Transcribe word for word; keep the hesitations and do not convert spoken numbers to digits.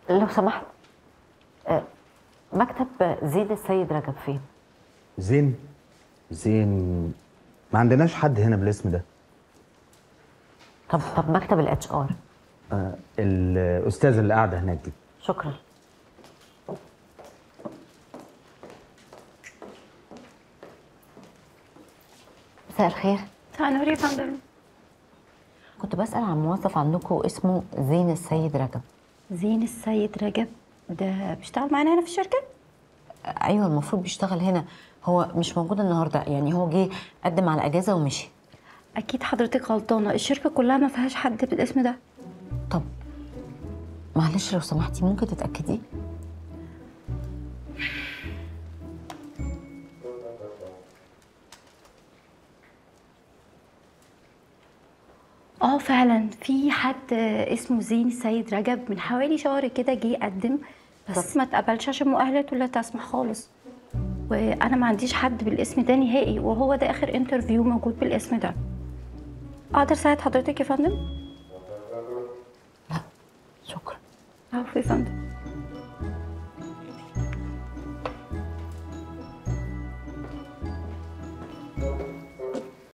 لو سمحت، آه، مكتب زين السيد رجب فين؟ زين زين ما عندناش حد هنا بالاسم ده. طب طب مكتب الاتش ار. آه الاستاذه اللي قاعده هناك دي. شكرا. مساء الخير. مساء النور يا فندم. كنت بسأل عن موظف عندكم اسمه زين السيد رجب. زين السيد رجب ده بيشتغل معانا هنا في الشركة؟ ايوه المفروض بيشتغل هنا، هو مش موجود النهارده، يعني هو جه قدم على اجازه ومشي. أكيد حضرتك غلطانة، الشركة كلها ما فيهاش حد بالاسم ده. طب معلش لو سمحتي ممكن تتأكدي؟ اه فعلا في حد اسمه زين السيد رجب من حوالي شهر كده جه قدم، بس ما اتقبلش عشان مؤهلاته لا تسمح خالص. وانا ما عنديش حد بالاسم ده نهائي، وهو ده اخر انترفيو موجود بالاسم ده. اقدر اساعد حضرتك يا فندم؟ لا شكرا. عفوا يا فندم.